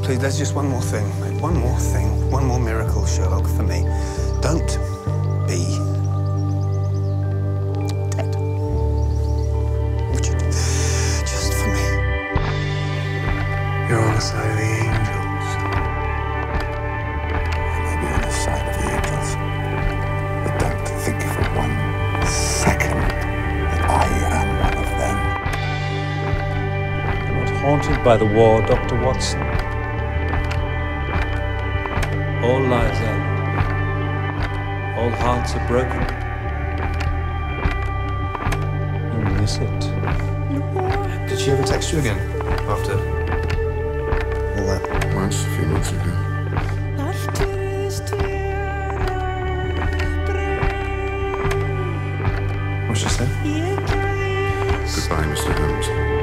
Please, there's just one more thing. One more thing. One more miracle, Sherlock, for me. Don't be dead. Would you? Just for me. You're on the side of the angels. I may be on the side of the angels, but don't think for 1 second that I am one of them. You're not haunted by the war, Dr. Watson. All lives end. All hearts are broken. You miss it. Did she ever text you again after all that? Once, a few months ago. What'd she say? Goodbye, Mr. Holmes.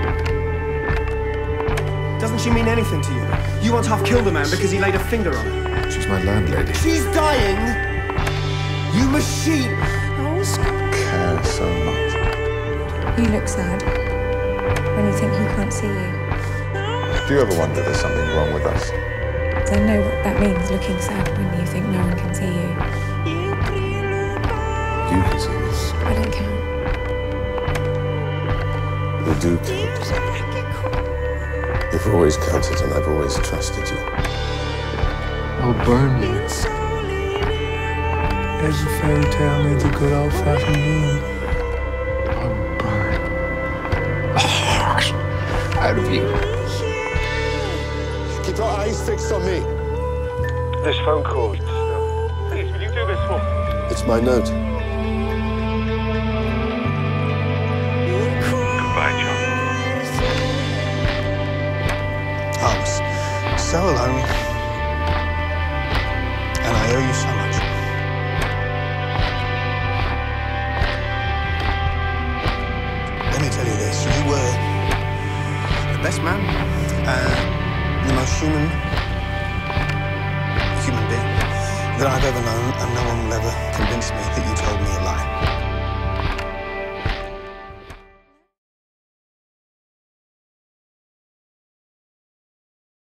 Doesn't she mean anything to you? You once half killed a man because he laid a finger on her. She's my landlady. She's dying! You machine! Care so much. You look sad when you think he can't see you. Do you ever wonder there's something wrong with us? I know what that means, looking sad when you think no one can see you. You can see this. I don't count. You do count. You've always counted and I've always trusted you. I'll burn you. Every fairy tale needs a good old-fashioned moon. I'll burn the heart out of you. Keep your eyes fixed on me. This phone call. Please, will you do this for me? It's my note. Goodbye, John. I was so alone, and I owe you so much. Let me tell you this, you were the best man, the most human being that I've ever known, and no one will ever convince me